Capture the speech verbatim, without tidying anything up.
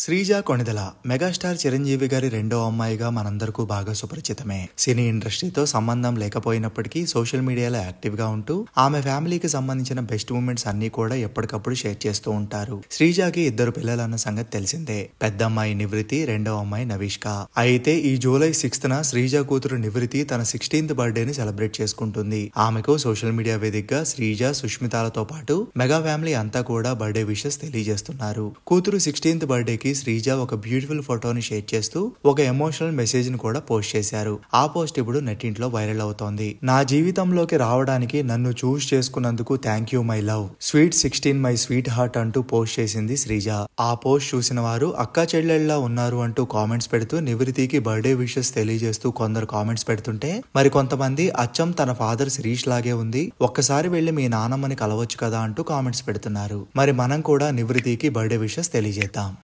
Sreeja Konidela megastar Chiranjeevi గారి రెండో అమ్మాయిగా మనందరికీ బాగా సుపరిచితమే. సినీ ఇండస్ట్రీతో సంబంధం లేకపోయినప్పటికీ సోషల్ మీడియాలో యాక్టివ్ గా ఉంటూ ఆమె ఫ్యామిలీకి సంబంధించిన బెస్ట్ మూమెంట్స్ అన్ని కూడా ఎప్పటికప్పుడు షేర్ చేస్తూ ఉంటారు. శ్రీజకి ఇద్దరు పిల్లలన్న సంగతి తెలిసిందే. పెద్ద అమ్మాయి నివృతి, రెండో అమ్మాయి నవిష్క. అయితే ఈ జూలై సిక్స్త్ న శ్రీజ కూతురు నివృతి తన సిక్స్టీన్త్ బర్త్డేని సెలబ్రేట్ చేసుకుంటుంది. ఆమెకు సోషల్ మీడియా వేదికగా శ్రీజ, సుష్మితాలతో పాటు మెగా ఫ్యామిలీ అంతా కూడా బర్త్డే విషెస్ తెలియజేస్తున్నారు. కూతురు సిక్స్టీన్త్ బర్త్డే శ్రీజ ఒక బ్యూటిఫుల్ ఫోటోని షేర్ చేస్తూ ఒక ఎమోషనల్ మెసేజ్ ని కూడా పోస్ట్ చేశారు. ఆ పోస్ట్ ఇప్పుడు నెట్టింట్లో వైరల్ అవుతోంది. నా జీవితంలోకి రావడానికి నన్ను చూస్ చేసుకున్నందుకు thank you my love, sweet sixteen my sweet heart అంటూ పోస్ట్ చేసింది శ్రీజ. ఆ పోస్ట్ చూసిన వారు అక్కా చెల్లెళ్ళలా ఉన్నారు అంటూ కామెంట్స్ పెడుతూ నివృతికి బర్త్డే విషెస్ తెలియజేస్తూ కొందరు కామెంట్స్ పెడుతుంటే మరి కొంతమంది అచ్చం తన ఫాదర్ శిరీష్ లాగే ఉంది, ఒక్కసారి వెళ్లి మీ నానమ్మని కలవచ్చు కదా అంటూ కామెంట్స్ పెడుతున్నారు. మరి మనం కూడా నివృతికి బర్త్డే విషెస్ తెలియజేద్దాం.